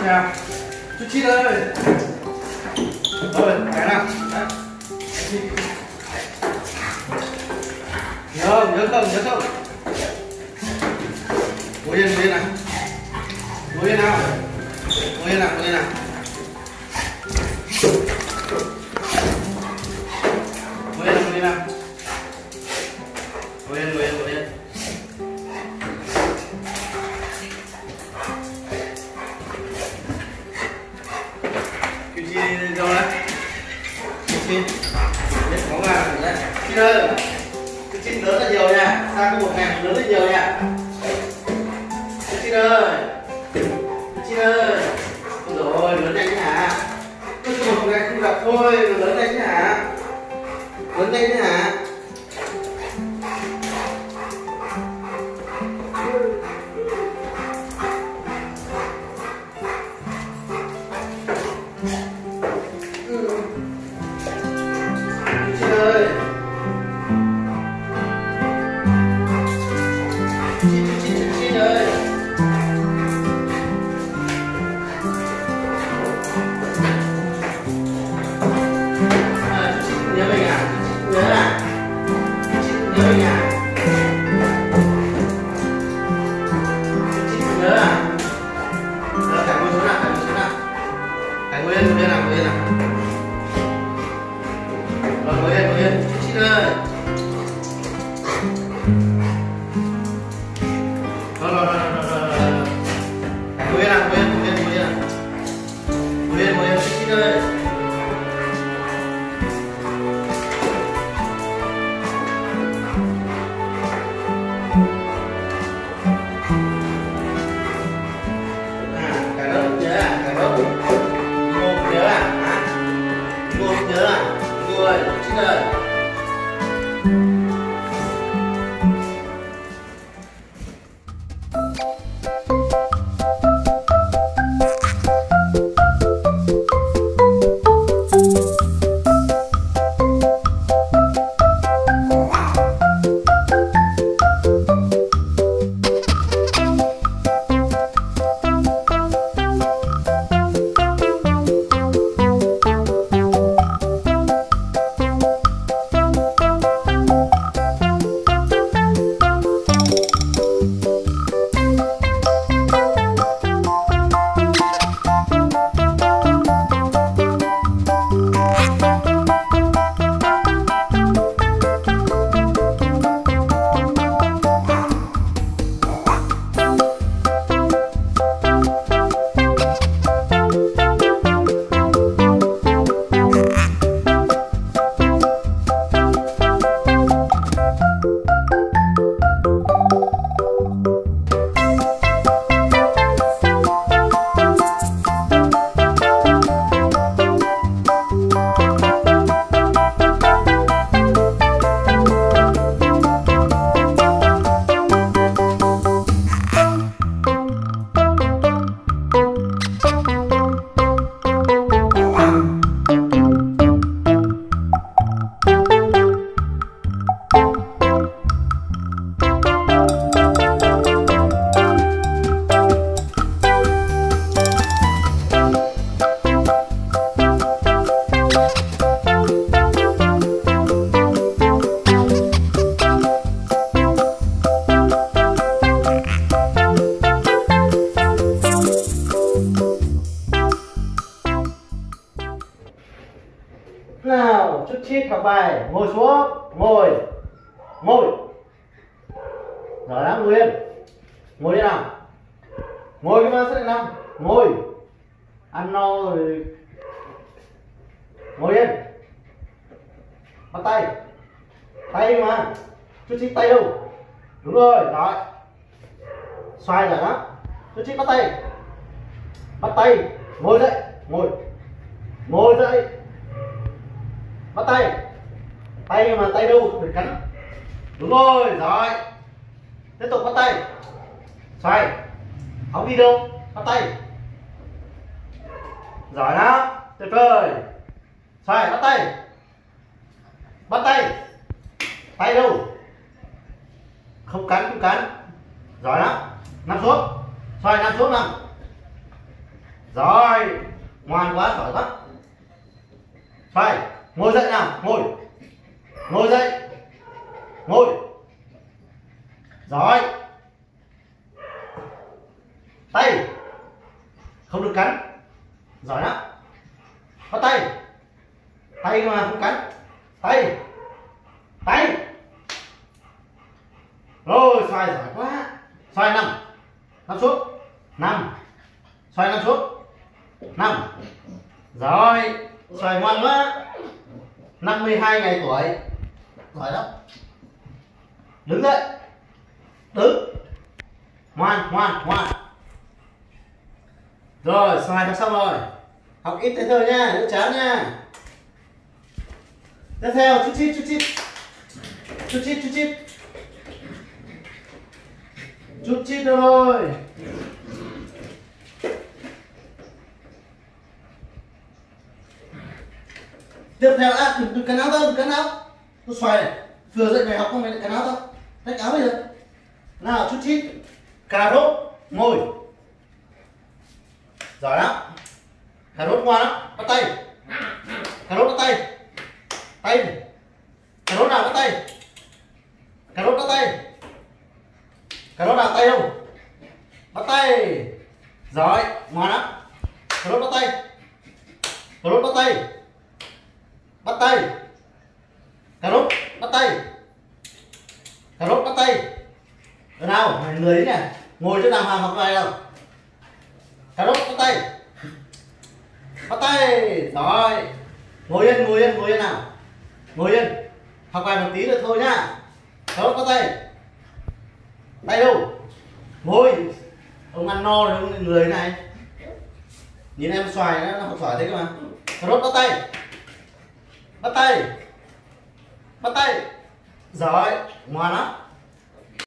nào. Chút chít ơi. Rồi, cái nào. Đấy. Nhớ không. Ngồi yên nào. Ngồi yên nào. Ngồi yên nào. Ngồi yên nào. Ngồi yên. Cái chi đâu đấy? Cái chi? Biết có vào đấy. Chi ơi. Cái chi lớn là nhiều nha. Sang có một ngày lớn là nhiều nha. Cái chi ơi. Ôi dồi ôi, lớn nhanh thế hả? Cứ một ngày không gặp thôi, lớn nhanh thế hả? Lớn nhanh thế hả? Nào, chút chít học bài, ngồi xuống, ngồi. Rồi đã, ngồi yên. Ngồi đi nào. Ngồi cái mà sẽ nằm, ngồi. Ăn no rồi. Ngồi yên. Bắt tay. Tay mà. Chút chít tay đâu. Đúng rồi, rồi. Xoay rồi đó. Chút chít bắt tay. Bắt tay. Ngồi dậy, ngồi dậy. Bắt tay. Tay mà tay đâu phải cắn. Đúng rồi, rồi. Tiếp tục bắt tay. Xoay. Ống đi đâu? Bắt tay. Giỏi lắm. Tuyệt vời. Xoay, bắt tay. Bắt tay. Tay đâu? Không cắn. Giỏi lắm. Nằm xuống. Xoay, nằm xuống nằm. Rồi, ngoan quá, giỏi quá. Xoay, ngồi dậy nào, ngồi dậy, ngồi. Giỏi. Tay, không được cắn. Giỏi lắm. Bắt tay, tay mà không cắn. Tay. Rồi, xoay giỏi quá. Xoay 5 xuống, 5. Xoay 5 xuống, 5. Rồi, xoay ngoan quá. 52 ngày tuổi. Giỏi lắm. Đứng dậy. Đứng. Ngoan. Rồi, xoay đã xong rồi. Học ít thế thôi nha, đỡ chán nha. Tiếp theo, chút chít. Chút chít thôi. Tiếp theo, đừng cắn áo đâu, tôi xoay này. Vừa dậy về học không phải cắn áo đâu. Rách áo bây giờ. Nào, chút chít. Cà rốt, ngồi. Giỏi lắm. Cà rốt ngoan lắm. Bắt tay. Cà rốt bắt tay. Cà rốt nào bắt tay. Cà rốt nào tay không? Bắt tay. Giỏi, ngoan lắm. Cà rốt bắt tay. Cà rốt bắt tay. Ở nào, mày lười đấy nhỉ? Ngồi chỗ nào hàng học bài đâu. Cà rốt bắt tay. Rồi. Ngồi yên nào. Ngồi yên. Học bài một tí nữa thôi nhá. Cà rốt bắt tay. Tay đâu? Ngồi. Ông ăn no rồi ông lười thế này. Nhìn em xoài nó học giỏi thế cơ mà. Cà rốt bắt tay. Giỏi, ngoan lắm.